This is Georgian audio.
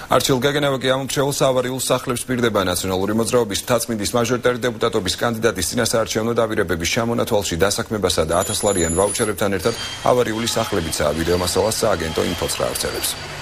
არჩილ გეგენევაკი ამომრჩეულს ავარიულ სახლებს პირდება ნაციონალური მოძრაობის მთაწმინდის მაჟორიტარი დეპუტატობის კანდიდატის წინასაარჩევნო დაპირებების ჩამონათვალში დასაქმებასა და 1000 ლარიან ვაუჩერებთან ერთად ავარიული სახლებიცაა. ვიდეო მასალას სააგენტო ინფოც ავრცელებს.